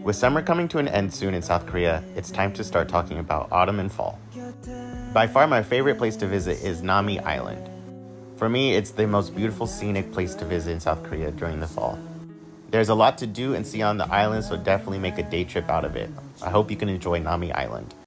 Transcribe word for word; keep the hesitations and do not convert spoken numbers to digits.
With summer coming to an end soon in South Korea, it's time to start talking about autumn and fall. By far my favorite place to visit is Nami Island. For me, it's the most beautiful scenic place to visit in South Korea during the fall. There's a lot to do and see on the island, so definitely make a day trip out of it. I hope you can enjoy Nami Island.